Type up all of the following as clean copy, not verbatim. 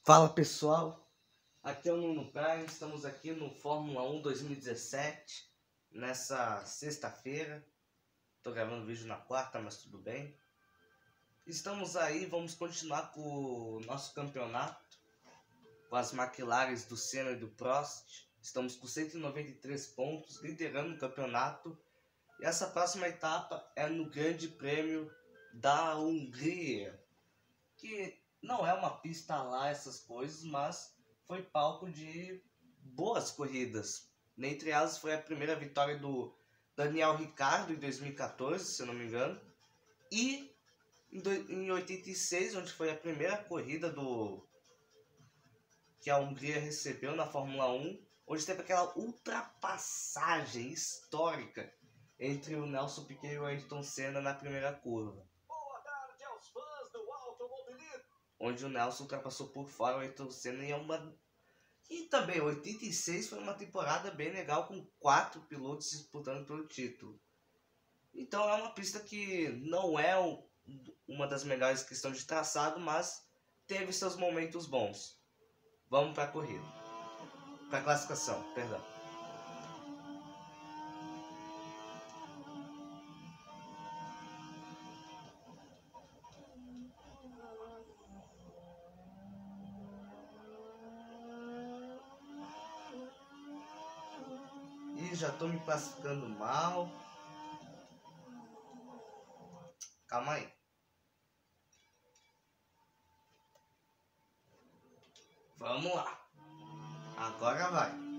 Fala pessoal, aqui é o Nuno Prime, estamos aqui no Fórmula 1 2017, nessa sexta-feira. Estou gravando vídeo na quarta, mas tudo bem. Estamos aí, vamos continuar com o nosso campeonato, com as McLarens do Senna e do Prost. Estamos com 193 pontos, liderando o campeonato. E essa próxima etapa é no Grande Prêmio da Hungria, que não é uma pista lá, essas coisas, mas foi palco de boas corridas. Dentre elas foi a primeira vitória do Daniel Ricciardo em 2014, se eu não me engano. E em 86, onde foi a primeira corrida que a Hungria recebeu na Fórmula 1, onde teve aquela ultrapassagem histórica entre o Nelson Piquet e o Ayrton Senna na primeira curva, onde o Nelson ultrapassou por fora o Ayrton Senna E também 86 foi uma temporada bem legal, com 4 pilotos disputando pelo título. Então é uma pista que não é uma das melhores questões de traçado, mas teve seus momentos bons. Vamos para a corrida. Para a classificação, perdão. Ih, já estou me classificando mal. Calma aí. Vamos lá. Agora vai.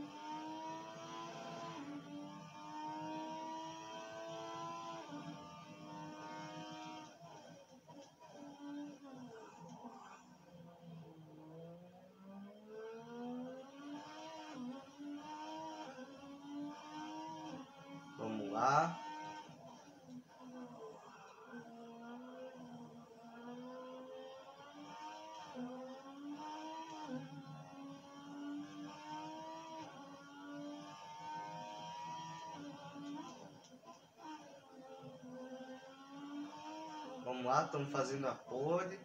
Vamos lá. Vamos lá, estamos fazendo a pole.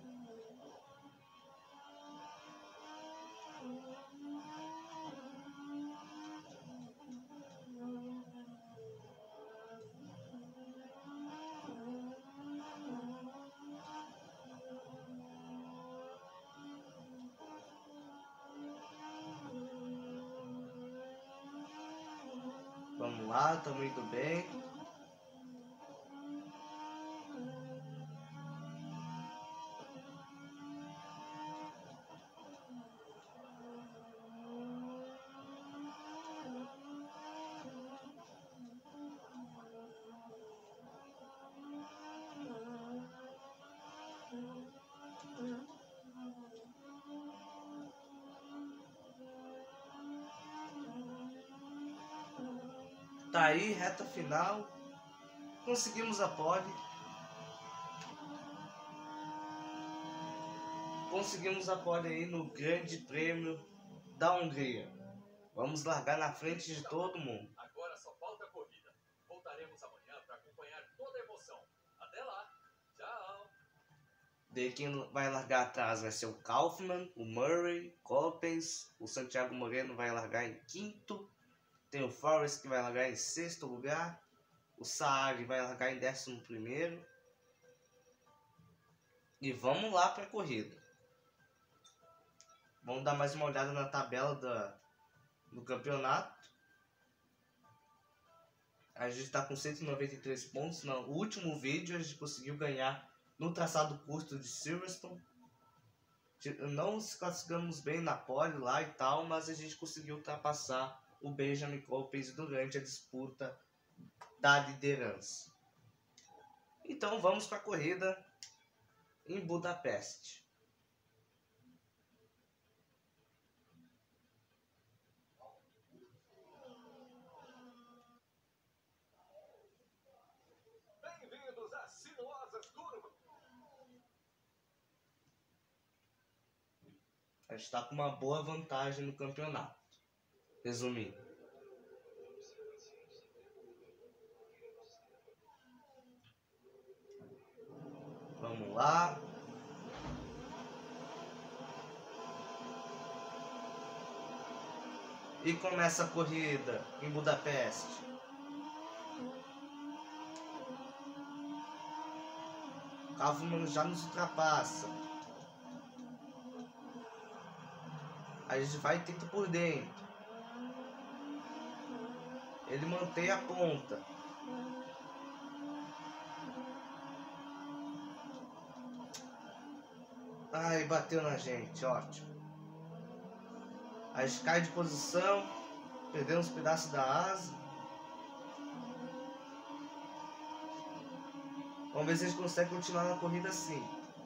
Vamos lá, estamos indo bem. Tá aí, reta final. Conseguimos a pole. Conseguimos a pole aí no Grande Prêmio da Hungria. Vamos largar na frente de todo mundo. Agora só falta a corrida. Voltaremos amanhã para acompanhar toda a emoção. Até lá. Tchau. Daí quem vai largar atrás vai ser o Kaufmann, o Murray, Coppens, o Santiago Moreno vai largar em quinto. Tem o Forrest que vai largar em sexto lugar. O Saari vai largar em 11º. E vamos lá para a corrida. Vamos dar mais uma olhada na tabela do campeonato. A gente está com 193 pontos. No último vídeo a gente conseguiu ganhar no traçado curto de Silverstone. Não nos classificamos bem na pole lá e tal, mas a gente conseguiu ultrapassar o Benjamin Coppens durante a disputa da liderança. Então vamos para a corrida em Budapeste. Bem-vindos às sinuosas curvas. A gente está com uma boa vantagem no campeonato. Resumindo. Vamos lá. E começa a corrida em Budapeste. Kaufmann já nos ultrapassa. A gente vai e tenta por dentro. Ele mantém a ponta. Ai, bateu na gente, ótimo. A gente cai de posição. Perdemos um pedaço da asa. Vamos ver se a gente consegue continuar na corrida assim.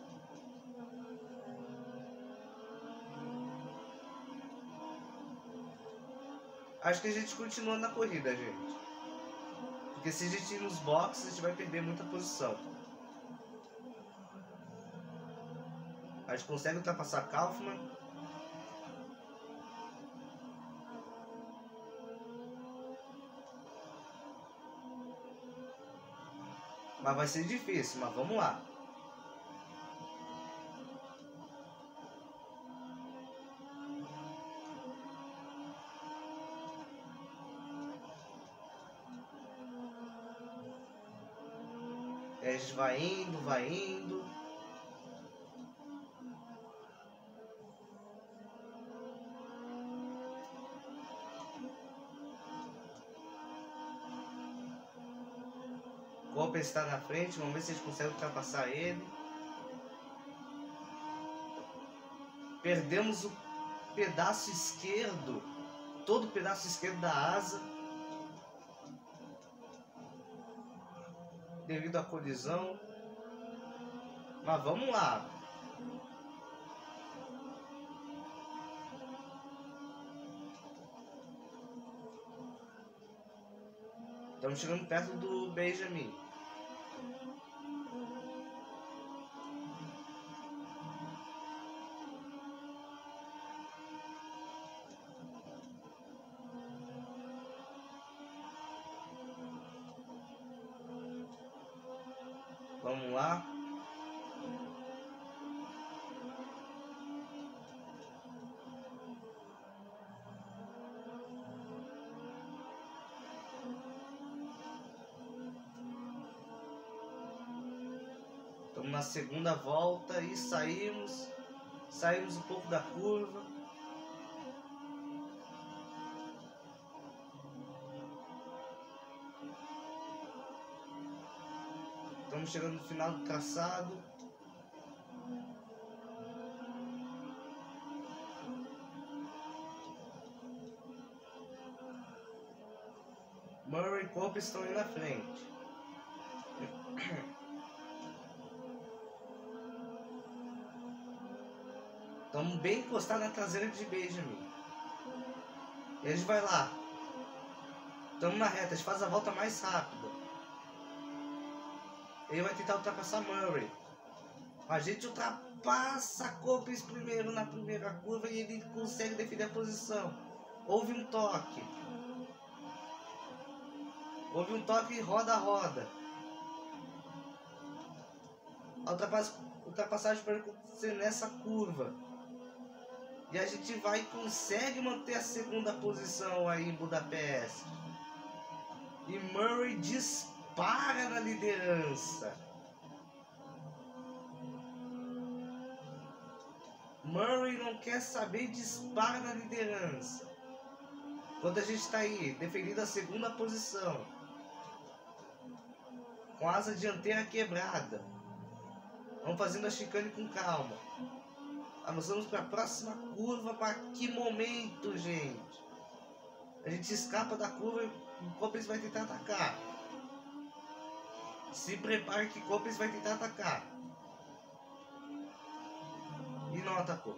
Acho que a gente continua na corrida, gente. Porque se a gente ir nos boxes, a gente vai perder muita posição. A gente consegue ultrapassar Kaufmann. Mas vai ser difícil, mas vamos lá. A gente vai indo, vai indo. O Cooper está na frente, vamos ver se a gente consegue ultrapassar ele. Perdemos o pedaço esquerdo, todo o pedaço esquerdo da asa, devido à colisão. Mas vamos lá. Estamos chegando perto do Benjamin. Vamos lá. Estamos na segunda volta e saímos um pouco da curva. Estamos chegando no final do traçado. Murray e Cooper estão aí na frente. Estamos bem encostados na traseira de Benjamin. E a gente vai lá. Estamos na reta, a gente faz a volta mais rápida. Ele vai tentar ultrapassar Murray. A gente ultrapassa Copes primeiro na primeira curva e ele consegue defender a posição. Houve um toque. Houve um toque e roda. A ultrapassagem pode acontecer nessa curva. E a gente vai e consegue manter a segunda posição aí em Budapeste. E Murray dispara na liderança. Murray não quer saber e dispara na liderança. Enquanto a gente está aí, defendendo a segunda posição. Com a asa dianteira quebrada. Vamos fazendo a chicane com calma. Avançamos para a próxima curva. Para que momento, gente? A gente escapa da curva e o Copes vai tentar atacar. Se prepare que Copes vai tentar atacar. E não atacou.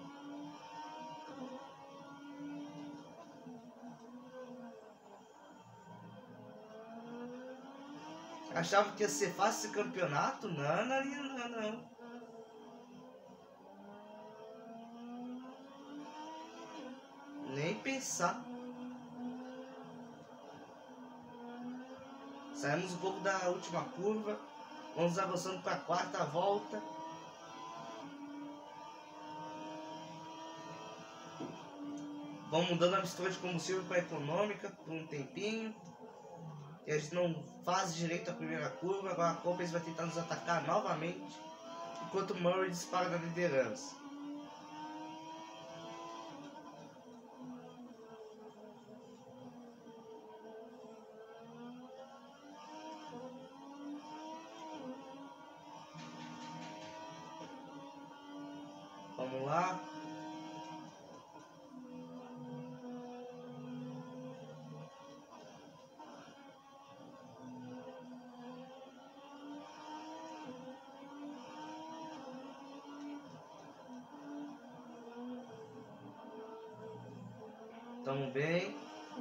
Achava que ia ser fácil esse campeonato? Não. Nem pensar. Saímos um pouco da última curva. Vamos avançando para a quarta volta. Vamos mudando a mistura de combustível para econômica por um tempinho. E a gente não faz direito a primeira curva. Agora a Coppens vai tentar nos atacar novamente, enquanto o Murray dispara na liderança. Vamos lá. Tamo bem.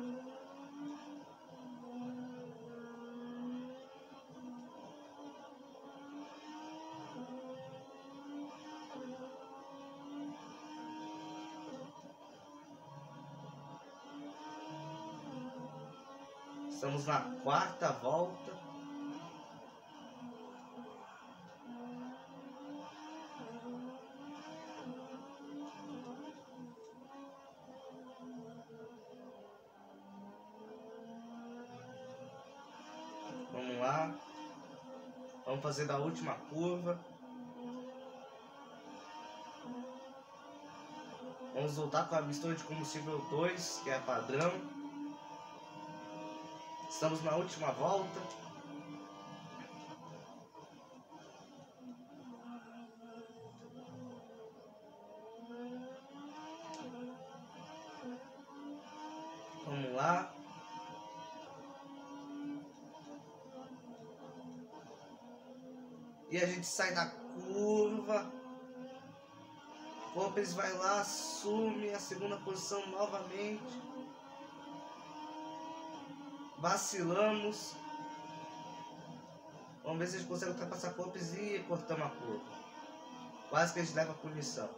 Estamos na quarta volta. Vamos lá. Vamos fazer da última curva. Vamos voltar com a mistura de combustível 2, que é padrão. Estamos na última volta. Vamos lá. E a gente sai da curva. Coppens vai lá, assume a segunda posição novamente. Vacilamos. Vamos ver se a gente consegue ultrapassar Coppens e cortamos a curva. Quase que a gente leva a punição.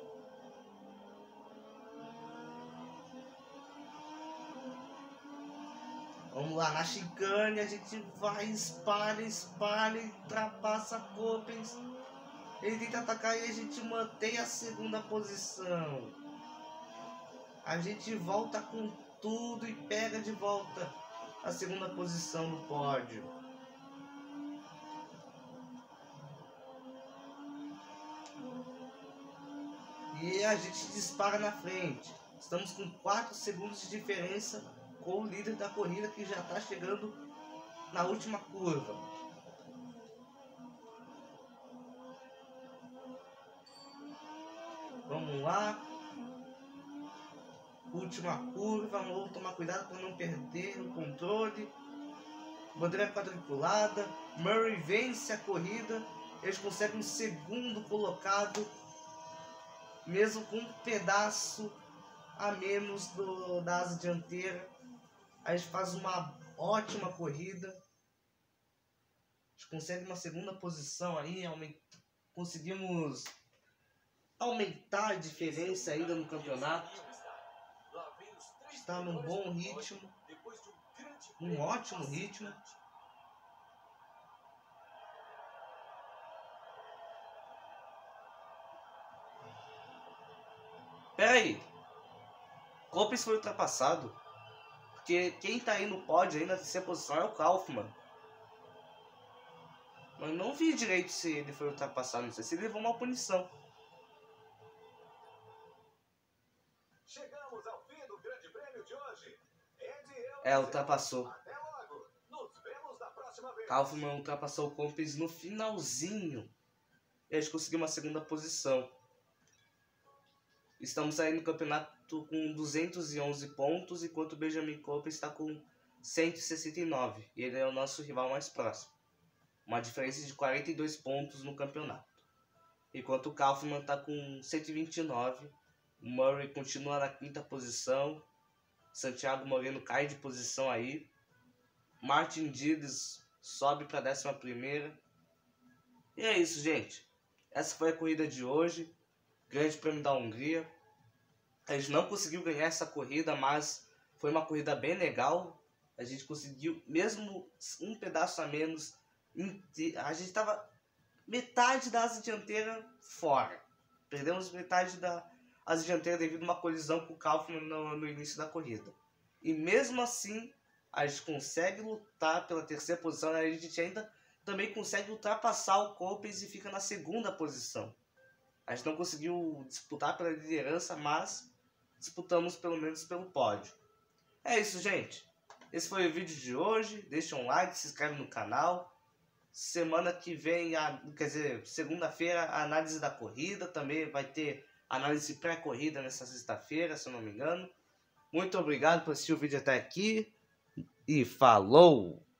Vamos lá, na chicane a gente vai, espalha, ultrapassa Coppens. Ele tenta atacar e a gente mantém a segunda posição. A gente volta com tudo e pega de volta a segunda posição no pódio. E a gente dispara na frente. Estamos com 4 segundos de diferença com o líder da corrida, que já está chegando na última curva. Vamos lá. Última curva. Vamos tomar cuidado para não perder o controle. Bandeira quadriculada. Murray vence a corrida. Eles conseguem um segundo colocado, mesmo com um pedaço a menos da asa dianteira. A gente faz uma ótima corrida. A gente consegue uma segunda posição aí. Conseguimos aumentar a diferença ainda no campeonato. Está num bom ritmo. Um ótimo ritmo. Pera aí. Coppens foi ultrapassado. Porque quem tá aí no pódio aí na terceira posição é o Kaufmann. Mas não vi direito se ele foi ultrapassado. Não sei se ele levou uma punição. Chegamos ao fim do Grande Prêmio de hoje. Ultrapassou. Até logo. Nos vemos na próxima vez. Kaufmann ultrapassou o Coppens no finalzinho. E a gente conseguiu uma segunda posição. Estamos aí no campeonato com 211 pontos, enquanto o Benjamin Coppens está com 169. E ele é o nosso rival mais próximo. Uma diferença de 42 pontos no campeonato. Enquanto o Kaufmann está com 129. O Murray continua na quinta posição. Santiago Moreno cai de posição aí. Martin Dides sobe para a 11ª. E é isso, gente. Essa foi a corrida de hoje. Grande Prêmio da Hungria. A gente não conseguiu ganhar essa corrida, mas foi uma corrida bem legal. A gente conseguiu, mesmo um pedaço a menos, a gente estava metade da asa dianteira fora. Perdemos metade da as dianteiras devido a uma colisão com o Kaufmann no início da corrida. E mesmo assim, a gente consegue lutar pela terceira posição, a gente ainda também consegue ultrapassar o Coppens e fica na segunda posição. A gente não conseguiu disputar pela liderança, mas disputamos pelo menos pelo pódio. É isso, gente. Esse foi o vídeo de hoje. Deixa um like, se inscreve no canal. Semana que vem, quer dizer, segunda-feira, a análise da corrida. Também vai ter análise pré-corrida nessa sexta-feira, se eu não me engano. Muito obrigado por assistir o vídeo até aqui. E falou!